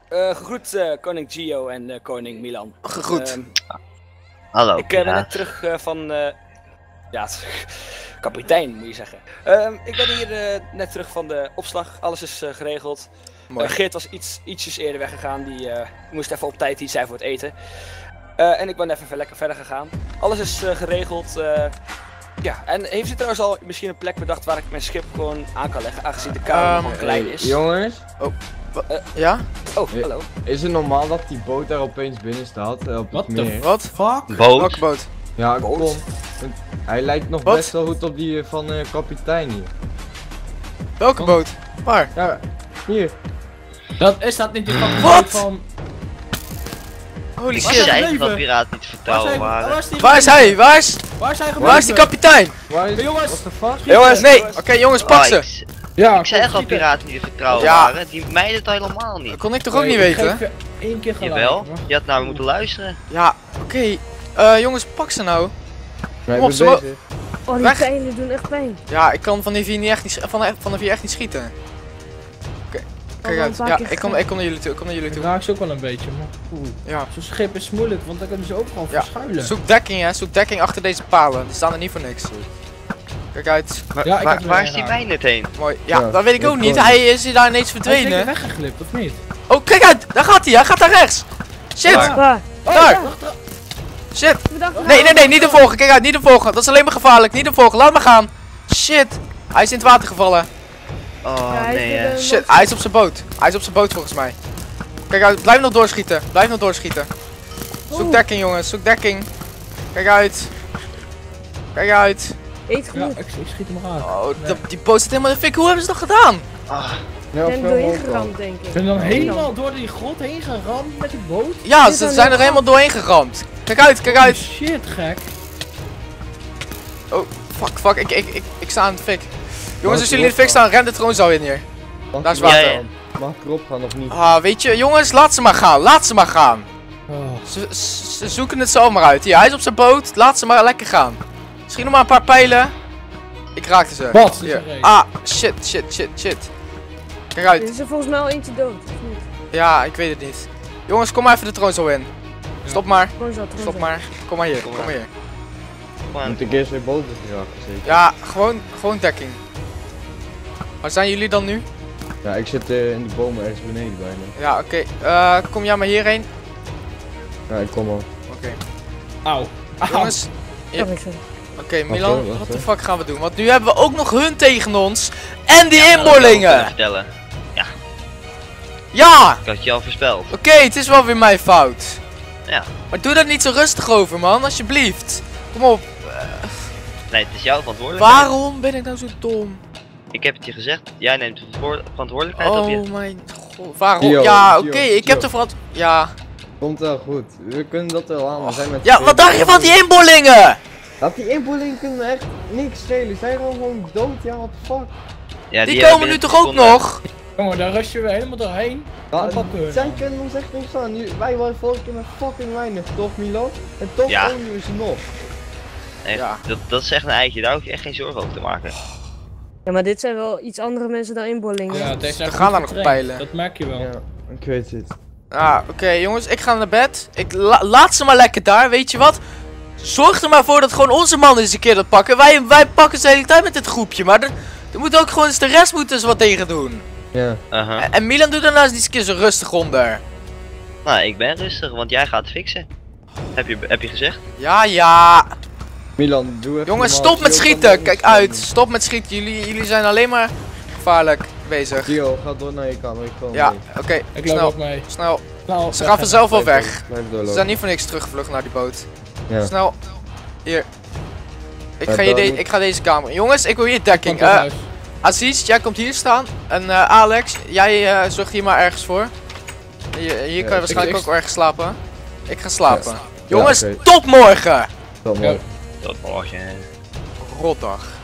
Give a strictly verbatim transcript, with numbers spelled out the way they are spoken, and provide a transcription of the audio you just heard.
Uh, gegroet uh, koning Gio en uh, koning Milan. Gegroet. Um, Hallo. ik uh, ben net terug uh, van... Uh, ja, kapitein moet je zeggen. Um, ik ben hier uh, net terug van de opslag. Alles is uh, geregeld. Uh, Geert was iets, ietsjes eerder weggegaan. Die uh, moest even op tijd iets zijn voor het eten. Uh, en ik ben even lekker verder gegaan. Alles is uh, geregeld. Uh, ja, en heeft u trouwens al misschien een plek bedacht waar ik mijn schip gewoon aan kan leggen, aangezien de kamer um, nog klein is? Hey, jongens? Oh, uh, ja? Oh, hallo. Is het normaal dat die boot daar opeens binnen staat? Uh, op Wat het meer? Wat? Fuck? Boot? Welke boot? Ja, boot? Kom. Hij lijkt nog Wat? best wel goed op die van uh, kapitein hier. Welke Kom. boot? Waar? Ja, hier. Dat is dat niet die fucking Wat? van... Holy Ik shit. zei dat piraten niet te vertrouwen waren. Waar is, die Waar is hij? Waar is, Waar is hij gebleven? waar is die kapitein? Waar is... Hey, jongens. What the fuck? Jongens, nee. Oké, okay, jongens, pak Oh, ze. ik, Ja, ik zei echt al piraten niet te vertrouwen Ja. waren. Die meiden het helemaal niet. Dat kon ik toch ook niet weten? Eén keer gelijk. Jawel, je had naar me moeten luisteren. Ja, oké. Okay. Uh, jongens, pak ze nou. Nee, Kom op, we ze bezig. Oh, die Weg. pijlen doen echt pijn. Ja, ik kan van die vier niet echt niet, van, van de vier echt niet schieten. Oké, kijk uit. Ja, ik kom, ik kom naar jullie toe, ik kom naar jullie Ik toe. raak ze ook wel een beetje, maar oeh. Ja. Zo'n schip is moeilijk, want dan kunnen ze ook gewoon Ja. verschuilen. Zoek dekking, hè. Zoek dekking achter deze palen. Die staan er niet voor niks. Kijk uit. Waar, Ja, ik waar, had waar weer is die geraakt. wijn net heen? Mooi. Ja, Ja, dat weet ik ik ook niet. gewoon. Hij is hier daar ineens Hij is zeker verdwenen. weggeklipt, of niet? Oh, kijk uit. Daar gaat hij. Hij gaat daar rechts. Shit. Waar? Waar? Daar. Shit. Bedankt. Nee, nee, nee. Niet de volgen. Kijk uit. Niet de volgen. Dat is alleen maar gevaarlijk. Niet de volgen. Laat maar gaan. Shit. Hij is in het water gevallen. Oh Ja, hij is nee, weer hè. een- Shit. Hij is op zijn boot. Hij is op zijn boot volgens mij. Kijk uit. Blijf nog doorschieten. Blijf nog doorschieten. Zoek Oeh. dekking, jongens. Zoek dekking. Kijk uit. Kijk uit. Eet Ja, genoeg. ik, ik schiet hem raak. Oh, die, die boot zit helemaal in de fik. Hoe hebben ze dat gedaan? Ah, Ja, Ik ben veel doorheen mogelijk. geramd, denk ik. Ze zijn dan helemaal door die grot heen geramd met die boot? Ja, Dit ze is zijn een er helemaal doorheen geramd. Kijk uit, kijk uit. Shit, gek. Oh, fuck, fuck. Ik, ik, ik, ik sta in de fik. Jongens, als Mag jullie in de ik fik staan, ren de troonzaal in hier. Mag Daar is ik- water. Ja, ja. Mag ik erop gaan of niet? Ah, weet je, jongens, laat ze maar gaan. Laat ze maar gaan. Oh. Ze, ze, ze zoeken het zo maar uit. Hier, hij is op zijn boot. Laat ze maar lekker gaan. Misschien nog maar een paar pijlen. Ik raakte ze. Wat? Hier. Ah, shit, shit, shit, shit. Kijk uit. Er is er volgens mij al eentje dood, of niet? Ja, ik weet het niet. Jongens, kom maar even de troonzaal in. Stop maar. Gewoon zo, gewoon Stop zo. maar. Kom maar hier, Kom kom maar maar. hier. kom aan. Moet ik eerst weer boven geraken zeker? Ja, gewoon, gewoon dekking. Waar zijn jullie dan nu? Ja, ik zit uh, in de bomen ergens beneden bijna. Ja, oké. Okay. Uh, kom jij maar hierheen. Ja, ik kom al. Oké. Auw. Auw. Jongens, Kan ik zeggen. oké, okay, Wacht Milan, hoor, wacht wat de hoor. fuck gaan we doen? Want nu hebben we ook nog hun tegen ons. En die Ja, dat had ik al kunnen inboorlingen! vertellen. Ja! Ik had je al voorspeld. Oké, okay, het is wel weer mijn fout. Ja. Maar doe daar niet zo rustig over, man, alsjeblieft. Kom op. Nee, het is jouw verantwoordelijkheid. Waarom ben ik nou zo dom? Ik heb het je gezegd. Jij neemt de verantwoor- verantwoordelijkheid op je. Oh mijn god. Waarom? Yo, Ja, yo, oké, ik heb yo. de verant... Ja. Komt wel goed. We kunnen dat wel aan. We zijn met Ja, twee- wat dacht je van die inboorlingen? Dat die inboorlingen kunnen echt niks schelen. Ze zijn gewoon gewoon dood. Ja, what the fuck. Ja, Die hebben komen nu binnen toch ook seconden- nog? Jongen, daar rushen we helemaal doorheen. Ja, Dan pakken we. zij kunnen ons echt niks aan. Nu- Wij waren vorige keer met fucking weinig, toch Milan? En toch Ja. ownen we ze nog. Echt, Ja. dat, dat is echt een eitje. Daar hoef je echt geen zorgen over te maken. Ja, maar dit zijn wel iets andere mensen dan inboorlingen. Ja, deze zijn We goed gaan daar nog getraind. peilen. Dat merk je wel. Ja, ik weet het. Ah, oké jongens, ik ga naar bed. Ik la- laat ze maar lekker daar, weet je wat? Zorg er maar voor dat gewoon onze mannen eens een keer dat pakken. Wij, wij pakken ze de hele tijd met dit groepje, maar er, er moet ook gewoon eens de rest moeten eens wat tegen doen. Ja. Uh-huh. En, en Milan doet daarnaast eens een keer zo rustig onder. Nou, ik ben rustig, want jij gaat fixen. Heb je, heb je gezegd? Ja, ja. Milan, doe even Jongens, normaal. stop met Gio kan schieten. er Kijk niks uit. aan Stop met schieten. Jullie, jullie zijn alleen maar gevaarlijk bezig. doen. Gio, ga door naar je kamer. Ik kom Ja, mee. oké. Ik loop Snel, ook mee. snel. Nou, Ze gaan vanzelf wel Blijf weg. door- Blijf Ze doorlopen. zijn niet voor niks teruggevlucht naar die boot. Ja. Snel. Hier. Ik Ja, ga, je dan- de ik ga deze kamer. Jongens, ik wil hier dekking. Komt Eh, huis. Aziz, jij komt hier staan. En eh, Alex, jij eh, zorgt hier maar ergens voor. Hier, hier kan je waarschijnlijk ik- ook ergens slapen. Ik ga slapen. Ja. Jongens, Ja, oké. tot morgen! Tot Ja. morgen. Tot morgen. Rotdag.